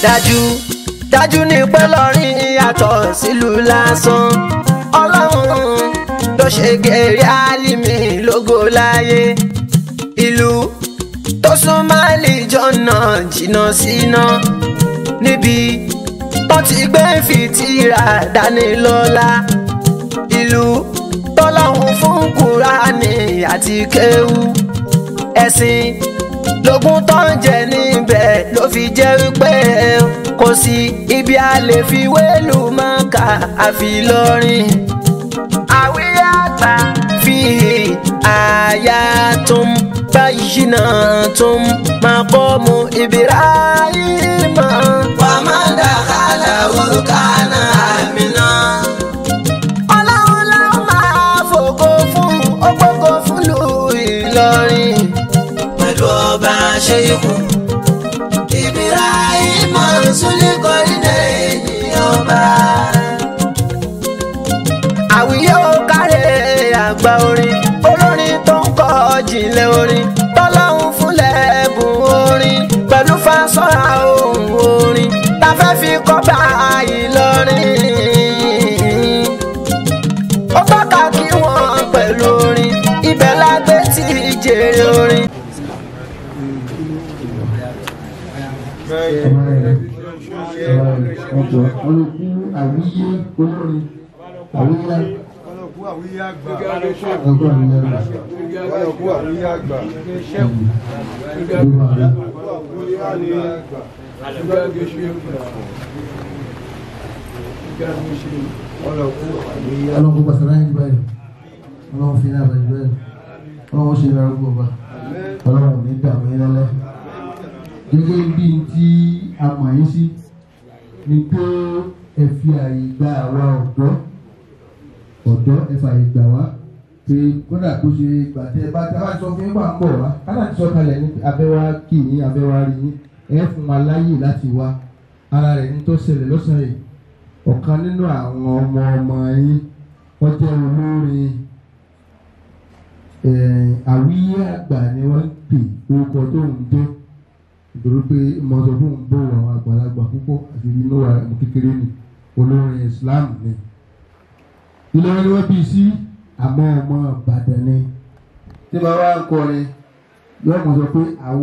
dájú ní pé lọ́rin yàtọ̀ sílùú lásán ọlọ́run ló ṣe gèrè Álímì lógo láyé ìlú tó súnmọ́ àlìjọ́nà jìnnà síná níbi tó ti gbé fìtìrà dání lọ́lá ìlú tọ́lọ́hun fún Kùránì àti kéwú ẹ̀sìn lógún tó ń jẹ níbẹ̀ ló fi jẹ́ wípé kò sí ibi a lè fi wéèlú Mákà àfi Ìlọrin. Àwíyé àgbà fi ayatun bayyinatun maqamu Ibrahim wa man dakhalahu kana amina. Ọlọ́run ló máa fògo fún ògbógo fúnlù Ìlọrin pẹ̀lú ọba Ṣéíkù Ibrahim Zulkarnaini ọba. Àwíyé ó kárẹ̀ àgbà orin olórin tó ń kọ jìnlẹ̀ orin tọ́lọ́hun fúnlẹ̀ ẹ̀bùn orin pẹ̀lú fásọ́ra ohùn orin tá fẹ́ fi kọ́ bá Ìlọrin. Ó tọ́ka kí wọ́n pẹ̀lú orin ibẹ̀ la gbé tí jèrè orin. Àwíyé olórin àwíyá àwíyé àgbà ọgbọ́n mi lẹ́nu ọlọ́kú àwíyé àgbà ọlọ́kú pàṣẹ ní báyìí ọlọ́run fi náà báyìí báyìí ọlọ́run ṣe ra gbogbo ọba ọlọ́run ní dàmú yín lẹ́lẹ́ gẹ́gẹ́ bí tí a mọ̀ yín sí ni pé ẹ fi àyè gba àwa ọ̀dọ́ ẹ fàyè gbà wá pé kódà kó ṣe gbà tẹ bá sọ fún yín wà ń bọ̀ wá kádà ti sọ kalẹ̀ ní abẹ́wá kì yín abẹ́wá rí yín ẹ fún wa láyè láti wá ara rẹ̀ ní tó ṣẹlẹ̀ lọ́sàn-án yìí ọ̀kan nínú àwọn ọmọ yín wọ́n jẹ́ olórin àwíyé àgbà ni wọ́n ń pè orúkọ tó ń jẹ́ nítorí pé mọ̀tò tó ń bọ̀ àwọn àgbàlagbà púpọ̀ àti inú àwọn kékeré ni olórin Islam ni Ìlọrin ni wọ́n bí sí àmọ́ ọmọ Ìbàdàn ni tí wọ́n wá ń kọrin yóò mọ̀ sọ pé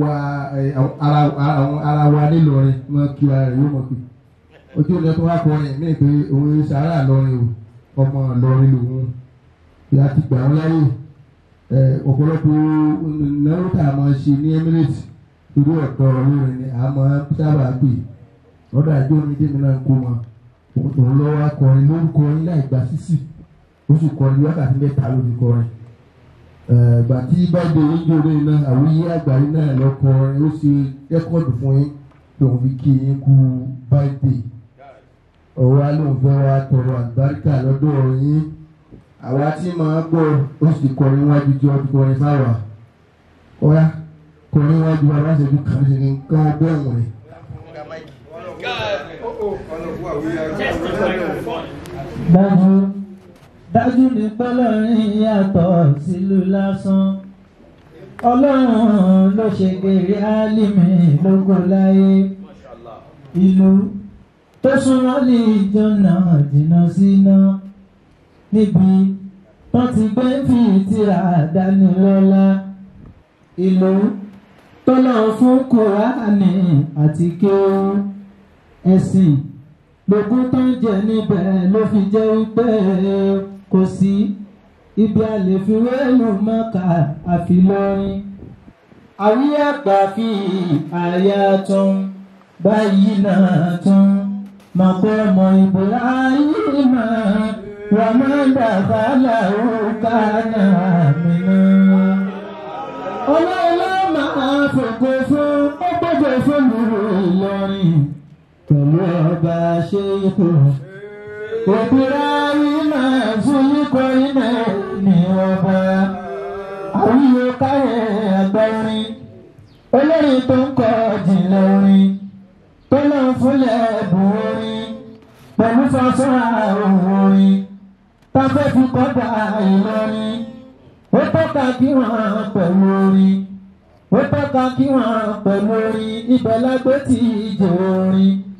ara wa nílọrin wọ́n kí ara rẹ̀ yóò mọ̀ pé ojú ọjọ́ tó wá kọrin mí pé òun sàárà lọrin o ọmọ Ìlọrin lòun ìyá ti gbà wọ́n láyè ọ̀pọ̀lọpọ̀ ìnáwó tá a máa ṣe ní Emirates irú ọ̀tọ̀ olórin ni a máa sábà pè lọ́dọ̀ àjọ mi dé mi náà kó wọn òun lọ́wọ́ akọrin lórúkọ yín láì gba sísì ó sì kọrin wákàtí mẹ́ta ló fi kọrin ìgbà tí báyìí oúnjẹ orí iná àwíyé àgbáyé náà lọ kọrin ó ṣe rẹ́kọ̀dù fún yín lòun fi kí yín kú báyìí ọ̀rọ̀ alóhùnfẹ́ wa tọrọ àgbáríkà lọ́dọ̀ yín àwa tí máa gbọ́ ó sì kọrin wájú jọ kọrin fáwa ọ̀rá kọrin wájú wa láti ẹbí kan ṣe nǹkan ọgbẹ́ ẹ̀wọ̀n rẹ̀. dájú ní pẹ́lọ́rin yàtọ̀ sílùú lásán ọlọ́run ló ṣe gèrè Álímì lógo láyé ìlú tó súnmọ́ àlìjọ́nà jìnnà síná níbi wọ́n ti gbé fìtìrà dání lọ́lá ìlú tó lọ fún Kùránì àti kéwú ẹ̀sìn lógún tó ń jẹ níbẹ̀ ló fi jẹ́ wípé kò sí ibi a lè fi wéèlú Mákà àfi Ìlọrin. Àwíyé àgbà fi ayatun bayyinatun maqamu Ibrahim wa man dakhalahu kana amina. Ọlọ́run máa fògo fún ọgbọ́gbọ́ fún Ìlọrin pẹ̀lú ọba Ṣéíkù Ibrahim Zulkarnaini ọba. Àwíyé kárẹ̀ àgbà orin olórin tó ń kọ jìnlẹ̀ orin tó lọ fúnlẹ̀ ẹ̀bùn orin pẹ̀lú fásọ́ra ohùn orin tá fẹ́ fi kọ́dà Ìlọrin. Ó tọ́ka kí wọ́n pẹ̀lú orin ó tọ́ka kí wọ́n pẹ̀lú orin ibẹ̀ lágbé tí ìjẹ́ orin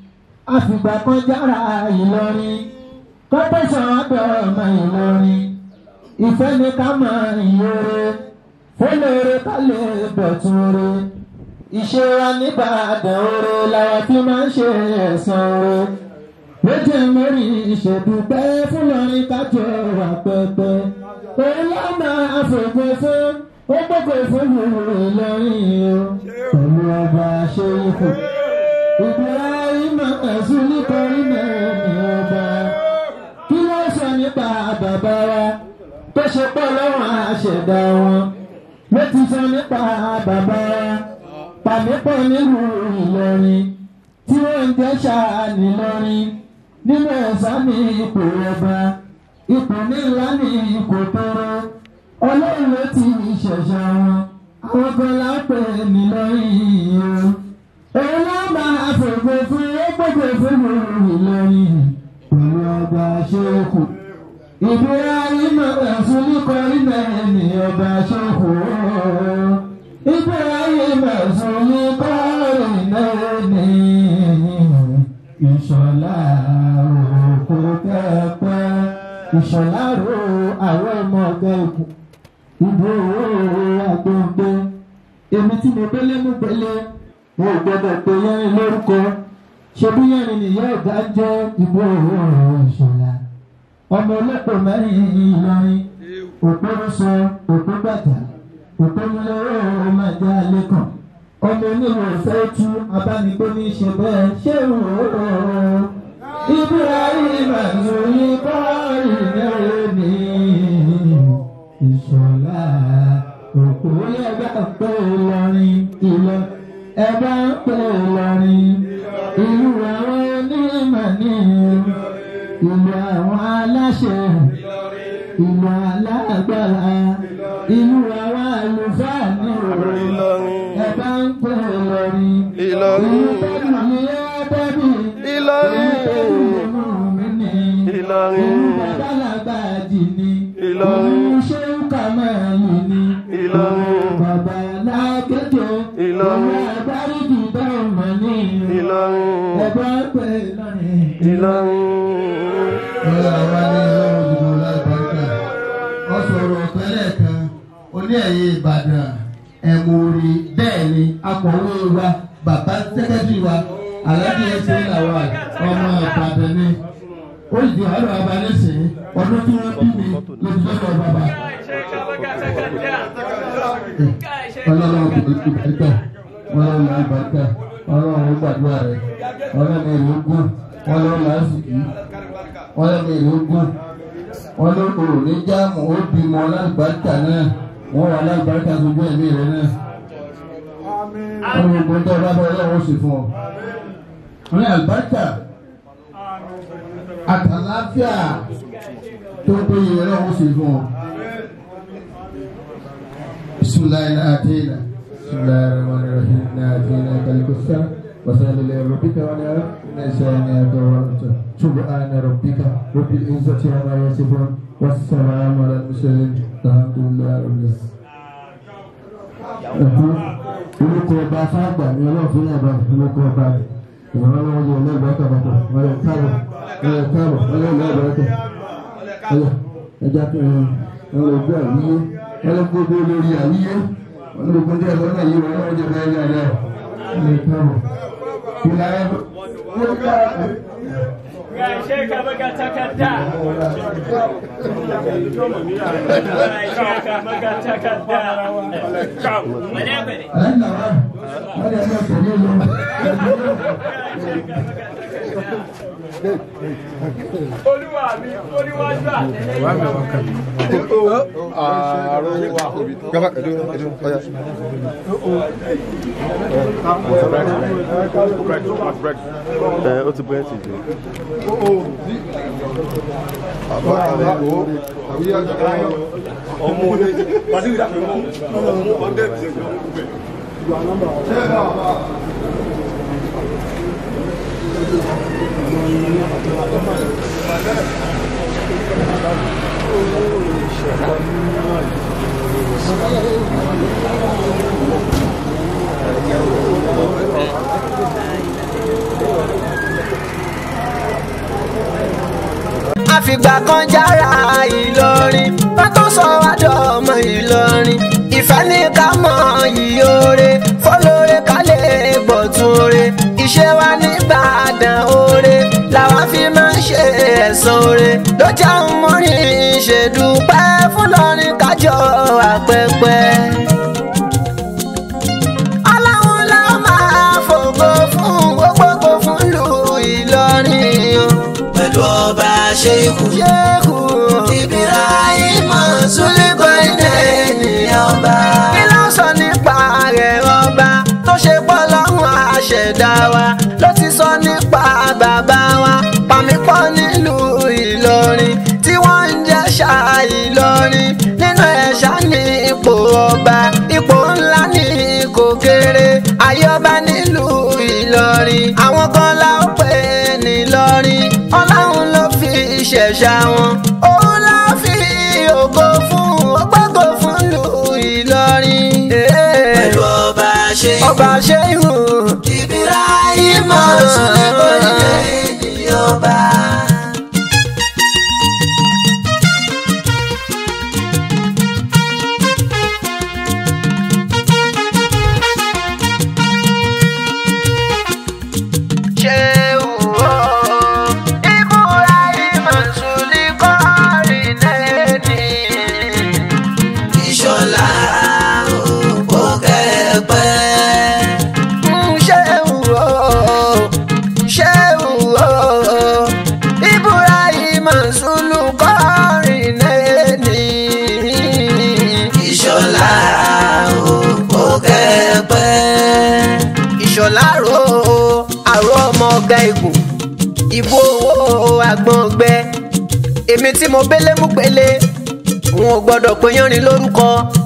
àfìgbà kan jára Ìlọrin kọ́tẹ́sán ọ̀dọ̀ ọmọ Ìlọrin ìfẹ́ ni ká máa ìyóore fọlọ́ọ̀rẹ́ ká lè bọ̀tún re ìṣe wa nìbàdàn oore làwọn fi máa ń ṣe ẹ̀sán oore lójú mẹ́rin ìṣèdúpẹ́ fúnlọrin kájọ wà pẹ́pẹ́ òun ló máa fògbó fún ó gbogbo fún Ìlọrin o pẹ̀lú ọba ṣe ikú Ibrahim ẹ̀sùn nítorí mẹ́rin ọba kí ló sọ nípa bàbá wa tó ṣe pọ̀ lọ́wọ́ àṣẹ̀dá wọn ló ti sọ nípa bàbá wa pàmípọ̀ nílùú Ìlọrin tí wọ́n ń jẹ́ ṣáà nílọrin nínú ẹ̀sán ní ipò ọba ipò nílá ní ipò tọrọ ọlọ́run ló ti ṣẹ̀ṣẹ̀ wọn àwọn kan lápẹ̀ nílọrin o òun ló máa fògbó fún ó gbogbo fún Ìlọrin pẹ̀lú ọba ṣókù Ibrahim ẹ̀sùn nítorí mẹ́rin ọba ṣókù Ibrahim ẹ̀sùn nítorí mẹ́rin ìṣọ̀lá òkú kẹ́pẹ́ ìṣọ̀lá ro àwọn ọmọ ọ̀gá òkú ìbò àgbọ̀ngbẹ èmi tí mo gbélé mú gbélé wọn ò gbọdọ̀ pé yẹrin lórúkọ ṣebí yẹrin nìyá ọ̀gá jẹ́ ìbò ìṣọ̀lá ọmọ olóko mẹ́rin Ìlọrin òpóró sọ òpó gbàjà òpó nílé ọmọ ẹ̀jẹ̀ alẹ́ kan ọmọ onílù ọ̀fẹ́ tú abánigbó ní ṣe bẹ́ẹ̀ ṣé òun Ibrahim àzòyí kọ́ọ̀rì mẹ́rin ní ìṣọ̀lá òkú ẹgbẹ́ pé Ìlọrin ìlọ ẹgbẹ́ pé Ìlọrin ìlú àwọn onímọ̀ ní ìlú àwọn aláṣẹ ìlú alágbára ìlú àwọn àlùfáà ní Ìlọrin ẹgbẹ́ ń pè Ìlọrin ìlú tẹ́lú ní ẹ́dẹ́bì Ìlọrin Ìlọrin ìlú babalàgbà jì ní ìlú ṣéun kàmáàlì ní ìlọrin bàbá lákèjọ ìlọrin àgbáríjì dọ́ọ̀mọ̀ ní ìlọrin ẹgbẹ́ pé Ìlọrin ìlọrin. Ọlọ́run àwa ní ọlọ́run ìdìbò lágbàdúrà ọ sọ̀rọ̀ ọ̀pẹ́lẹ̀ kan oní ẹ̀yìn Ìbàdàn ẹ̀mọ̀ọ́rì bẹ́ẹ̀ ni akọ̀wé wa bàbá sẹ́kẹ́tì wa aláàbí ẹ̀sẹ̀ làwà ọmọ Ìbàdàn ni ó di ọ̀rọ̀ abalẹ̀sẹ̀ ọdún tí wọ́n bí mi lójú sọ́dọ̀ bàbá. Ọlọ́run ìbàdàn ọlọ́run ìbàdàn ọlọ́run gbàdúrà rẹ̀ ọlọ́run èrè ogún ọlọ́run làásìkì ọlọ́run èrè ogún ọlọ́run òní jáàmù ó bímọ alábàárìkà náà wọ́n wà alábàárìkà gbogbo ẹ̀mí rẹ̀ náà ọlọ́run gbogbo tó bá bọ́ ọlọ́run ó sì fún ọ. wọ́n ní àlùbáríkà àtàláfíà tó péye ọlọ́run ó sì fún ọ. bisimilayi àtẹ̀yìnà bisimilayi rahman rahim ní àtẹ̀yìnà kàlíkùsà wasalilẹ̀ rọ̀bíkà wọn yàrá ní sẹ́yìn àtọ̀wọ̀ntà subhana rabbika rabbil izzati amma yasifun wassalamu ala al-mursalin alhamdulillahi rabbil alamin. orúkọ ọba fáàgbà ni ọlọ́run fún yàrá orúkọ ọba rẹ̀ ìwọ̀n ọlọ́run yóò lẹ́gbẹ̀ẹ́ kàbàkà wọlé káàbọ̀ wọlé káàbọ̀ wọlé lẹ́gbẹ̀ẹ́ kà ẹja tó wọlé gbé àwíyé wọlé gbogbo lórí àwíyé wọlé gbogbo ní ẹ̀fọ́ náà yìí wọlé wọlé jẹ́ ẹ̀yà rẹ̀ wọlé káàbọ̀ ìlànà wọlé káàbọ̀. Sheka baga takadda. Sheka baga takadda. Kam. Mana apa ni? Olúwa mi, Olúwa gbà. Wa mi wa kan. Aro wa obi. Gaba edo oya. O ti bread ti. Àbá àlẹ́ o àbí àjọyọ̀ ọmọ olè pàṣẹ ìdàpẹ̀ mọ́ ọ̀dẹ́ ti ṣe fìgbà kan jára Ìlọrin wọ́n tó sọ wá dọ̀mọ Ìlọrin ìfẹ́ ní ká mọ̀ yìí oore fọlọ́re ká lè gbọ̀tún oore iṣẹ́ wa ní Ìbàdàn oore làwọn fi máa ń ṣe ẹ̀san oore ló jẹ́ ń mọ́rin ṣèdúpẹ́ fúnlọrin kájọ àpẹpẹ. Ọlọ́run la máa fògo fún gbogbo fún lu Ìlọrin o. Pẹ̀lú ọba Ṣéhù Ibrahim Sulekoine ní ọba. Kí ló sọ nípa rẹ̀ ọba tó ṣe pọ̀ lọ́rùn àṣẹ̀dá wa ló ti sọ nípa bàbá wa pàmípọ̀ nílùú Ìlọrin tí wọ́n ń jẹ́ ṣá Ìlọrin nínú ẹ̀ṣá ní ipò ọba ipò ńlá ní kò kéré ayé ọba nílùú Ìlọrin àwọn kan la ó pè ní Ìlọrin Ọlọ́run ló fi ṣẹ̀ṣà wọn òun la fi ògo fún ògbógo fún ìlú Ìlọrin. Pẹ̀lú ọba Ṣéhù Ibrahim Sulekoine ní ọba. Ìṣọ̀lárò àrò ọmọ ọ̀gá igun ìbò owó àgbọn ọgbẹ èmi tí mo bélé mú pélé wọn ò gbọdọ̀ pé yánrin lórúkọ